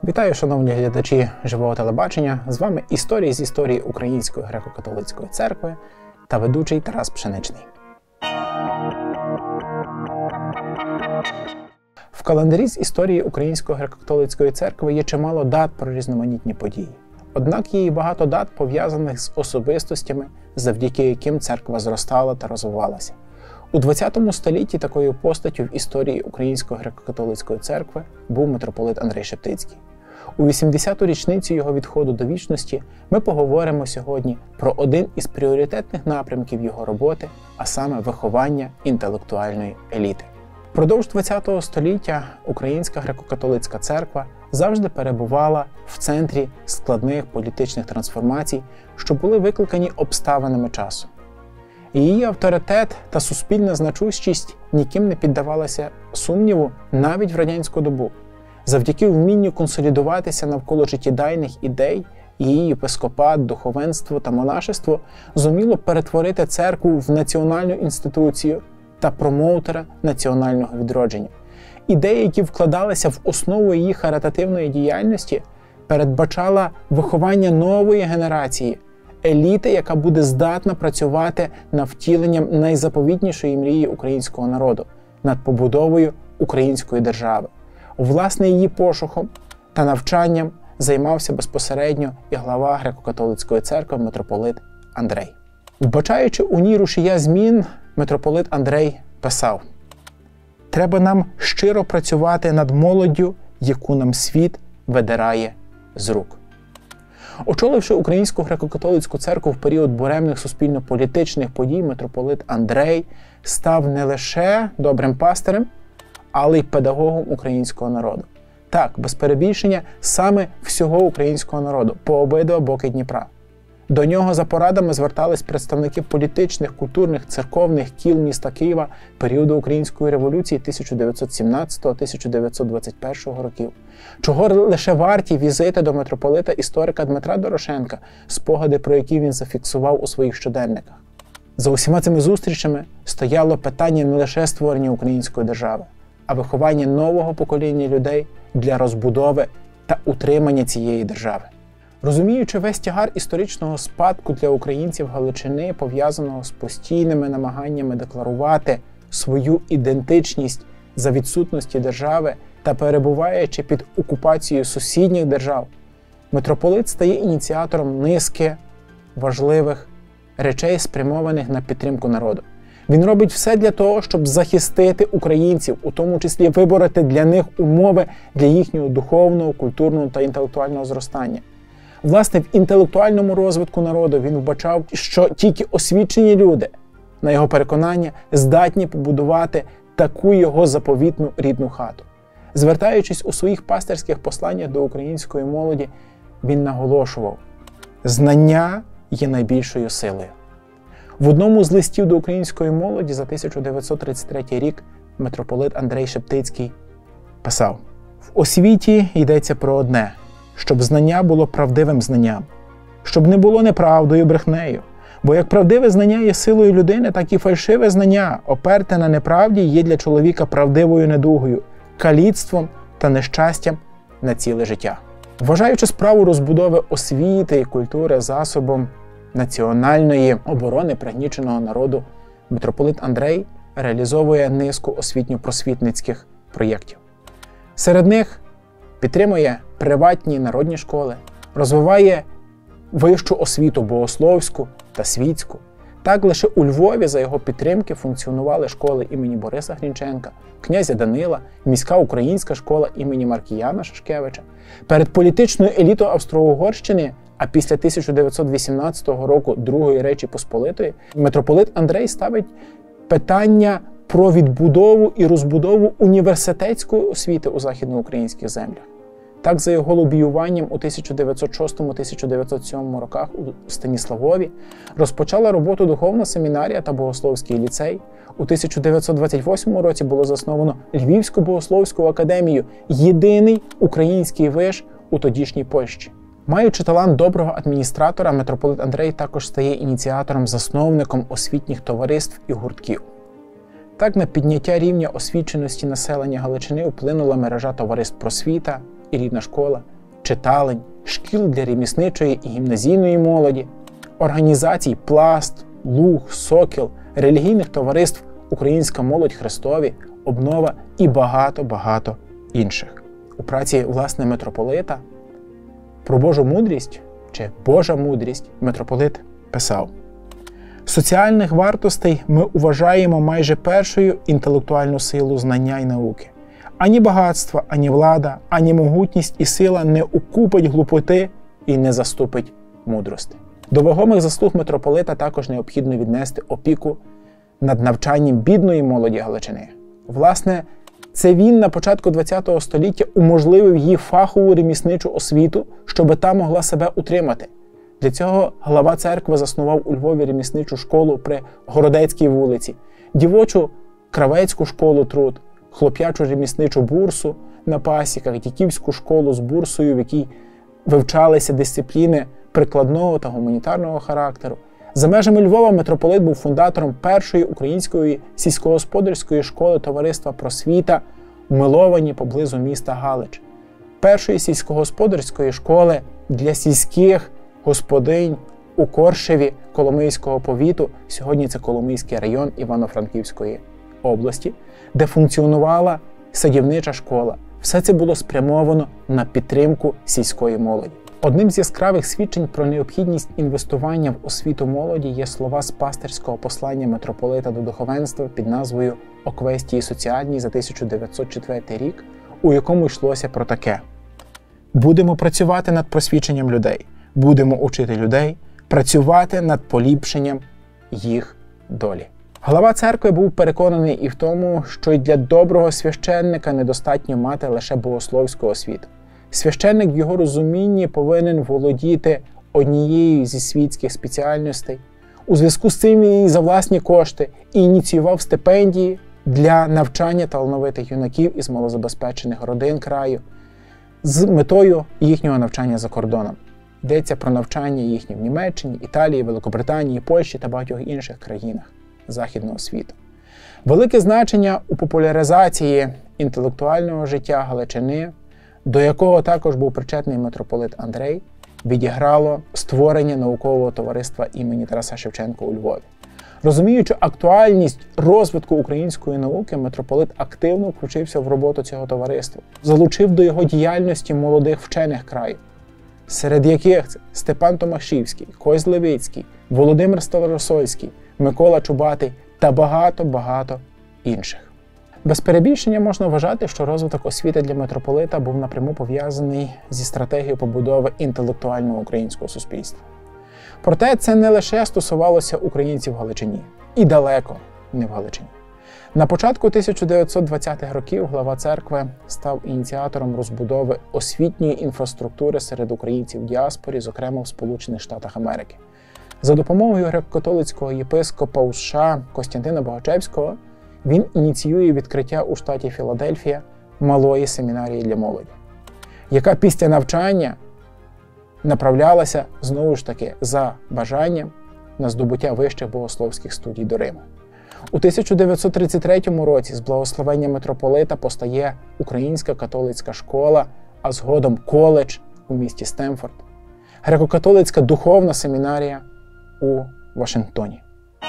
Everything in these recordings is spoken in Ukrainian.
Вітаю, шановні глядачі Живого телебачення! З вами історії з історії Української греко-католицької церкви та ведучий Тарас Пшеничний. В календарі з історії Української греко-католицької церкви є чимало дат про різноманітні події. Однак є і багато дат, пов'язаних з особистостями, завдяки яким церква зростала та розвивалася. У ХХ столітті такою постаттю в історії Української греко-католицької церкви був митрополит Андрей Шептицький. У 80-ту річницю його відходу до вічності ми поговоримо сьогодні про один із пріоритетних напрямків його роботи, а саме виховання інтелектуальної еліти. Впродовж ХХ століття Українська греко-католицька церква завжди перебувала в центрі складних політичних трансформацій, що були викликані обставинами часу. Її авторитет та суспільна значущість ніким не піддавалася сумніву навіть в радянську добу. Завдяки вмінню консолідуватися навколо життєдайних ідей, її єпископат, духовенство та монашество зуміло перетворити церкву в національну інституцію та промоутера національного відродження. Ідеї, які вкладалися в основу її харитативної діяльності, передбачала виховання нової генерації, еліти, яка буде здатна працювати над втіленням найзаповітнішої мрії українського народу – над побудовою української держави. Власне, її пошуком та навчанням займався безпосередньо і глава греко-католицької церкви митрополит Андрей. Вбачаючи у ній рушія змін, митрополит Андрей писав: «Треба нам щиро працювати над молоддю, яку нам світ видирає з рук». Очоливши Українську греко-католицьку церкву в період буремних суспільно-політичних подій, митрополит Андрей став не лише добрим пастирем, але й педагогом українського народу. Так, без перебільшення, саме всього українського народу, по обидва боки Дніпра. До нього за порадами звертались представники політичних, культурних, церковних кіл міста Києва періоду Української революції 1917-1921 років. Чого лише варті візити до митрополита історика Дмитра Дорошенка, спогади про які він зафіксував у своїх щоденниках. За усіма цими зустрічами стояло питання не лише створення української держави, а виховання нового покоління людей для розбудови та утримання цієї держави. Розуміючи весь тягар історичного спадку для українців Галичини, пов'язаного з постійними намаганнями декларувати свою ідентичність за відсутності держави та перебуваючи під окупацією сусідніх держав, митрополит стає ініціатором низки важливих речей, спрямованих на підтримку народу. Він робить все для того, щоб захистити українців, у тому числі вибороти для них умови для їхнього духовного, культурного та інтелектуального зростання. Власне, в інтелектуальному розвитку народу він вбачав, що тільки освічені люди, на його переконання, здатні побудувати таку його заповітну рідну хату. Звертаючись у своїх пастирських посланнях до української молоді, він наголошував: «Знання є найбільшою силою». В одному з листів до української молоді за 1933 рік митрополит Андрей Шептицький писав: «В освіті йдеться про одне – щоб знання було правдивим знанням, щоб не було неправдою, брехнею. Бо як правдиве знання є силою людини, так і фальшиве знання, оперте на неправді, є для чоловіка правдивою недугою, каліцтвом та нещастям на ціле життя». Вважаючи справу розбудови освіти і культури засобом національної оборони пригніченого народу, митрополит Андрей реалізовує низку освітньо-просвітницьких проєктів. Серед них підтримує приватні народні школи, розвиває вищу освіту богословську та світську. Так, лише у Львові за його підтримки функціонували школи імені Бориса Грінченка, князя Данила, міська українська школа імені Маркіяна Шашкевича. Перед політичною елітою Австро-Угорщини, а після 1918 року Другої Речі Посполитої, митрополит Андрей ставить питання про відбудову і розбудову університетської освіти у західноукраїнських землях. Так, за його лобіюванням у 1906-1907 роках у Станіславові розпочала роботу духовна семінарія та богословський ліцей. У 1928 році було засновано Львівську богословську академію, єдиний український виш у тодішній Польщі. Маючи талант доброго адміністратора, митрополит Андрей також стає ініціатором-засновником освітніх товариств і гуртків. Так, на підняття рівня освіченості населення Галичини вплинула мережа товариств «Просвіта» і «Рідна школа», читалень, шкіл для ремісничої і гімназійної молоді, організацій «Пласт», «Луг», «Сокіл», релігійних товариств «Українська молодь Христові», «Обнова» і багато-багато інших. У праці, власне, митрополита про Божу мудрість чи Божа мудрість митрополит писав: «Соціальних вартостей ми вважаємо майже першою інтелектуальну силу знання й науки. Ані багатство, ані влада, ані могутність і сила не укупить глупоти і не заступить мудрости». До вагомих заслуг митрополита також необхідно віднести опіку над навчанням бідної молоді Галичини. Власне, це він на початку ХХ століття уможливив їй фахову ремісничу освіту, щоби та могла себе утримати. Для цього глава церкви заснував у Львові ремісничу школу при Городецькій вулиці, дівочу кравецьку школу труд, хлоп'ячу ремісничу бурсу на пасіках, дяківську школу з бурсою, в якій вивчалися дисципліни прикладного та гуманітарного характеру. За межами Львова митрополит був фундатором першої української сільськогосподарської школи товариства «Просвіта» у Миловані поблизу міста Галич, першої сільськогосподарської школи для сільських господинь у Коршеві Коломийського повіту, сьогодні це Коломийський район Івано-Франківської області, де функціонувала садівнича школа. Все це було спрямовано на підтримку сільської молоді. Одним з яскравих свідчень про необхідність інвестування в освіту молоді є слова з пастирського послання митрополита до духовенства під назвою «Оквестії соціальній» за 1904 рік, у якому йшлося про таке: «Будемо працювати над просвіченням людей, будемо учити людей, працювати над поліпшенням їх долі». Глава церкви був переконаний і в тому, що й для доброго священника недостатньо мати лише богословську освіту. Священник в його розумінні повинен володіти однією зі світських спеціальностей. У зв'язку з цим він за власні кошти ініціював стипендії для навчання талановитих юнаків із малозабезпечених родин краю з метою їхнього навчання за кордоном. Йдеться про навчання їхнє в Німеччині, Італії, Великобританії, Польщі та багатьох інших країнах Західного світу. Велике значення у популяризації інтелектуального життя Галичини, до якого також був причетний митрополит Андрей, відіграло створення наукового товариства імені Тараса Шевченка у Львові. Розуміючи актуальність розвитку української науки, митрополит активно включився в роботу цього товариства, залучив до його діяльності молодих вчених краю, серед яких це Степан Томашівський, Кось Левицький, Володимир Старосольський, Микола Чубатий та багато-багато інших. Без перебільшення можна вважати, що розвиток освіти для митрополита був напряму пов'язаний зі стратегією побудови інтелектуального українського суспільства. Проте це не лише стосувалося українців в Галичині. І далеко не в Галичині. На початку 1920-х років глава церкви став ініціатором розбудови освітньої інфраструктури серед українців в діаспорі, зокрема в Сполучених Штатах Америки. За допомогою греко-католицького єпископа у США Костянтина Богачевського він ініціює відкриття у штаті Філадельфія малої семінарії для молоді, яка після навчання направлялася, знову ж таки, за бажанням на здобуття вищих богословських студій до Риму. У 1933 році з благословення митрополита постає Українська католицька школа, а згодом коледж у місті Стемфорд, греко-католицька духовна семінарія у Вашингтоні.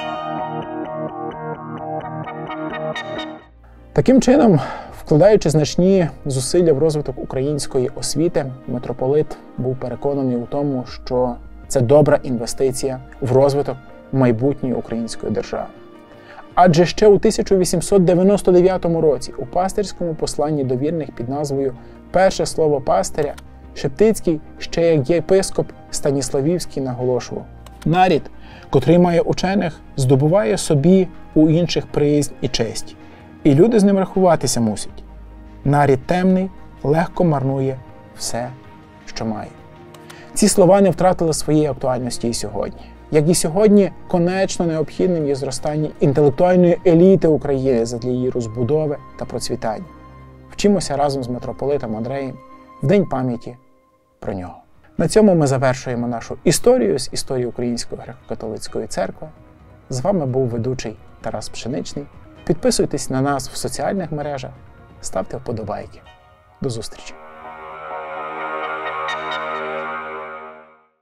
Таким чином, вкладаючи значні зусилля в розвиток української освіти, митрополит був переконаний у тому, що це добра інвестиція в розвиток майбутньої української держави. Адже ще у 1899 році у пастирському посланні до вірних під назвою «Перше слово пастиря» Шептицький, ще як єпископ Станіславівський, наголошував: «Нарід, котрий має учених, здобуває собі у інших приязнь і честь, і люди з ним рахуватися мусять. Нарід темний легко марнує все, що має». Ці слова не втратили своєї актуальності і сьогодні. Як і сьогодні, конечно необхідним є зростання інтелектуальної еліти України задля її розбудови та процвітання. Вчимося разом з митрополитом Андреєм в День пам'яті про нього. На цьому ми завершуємо нашу історію з історії Української греко-католицької церкви. З вами був ведучий Тарас Пшеничний. Підписуйтесь на нас в соціальних мережах, ставте вподобайки. До зустрічі!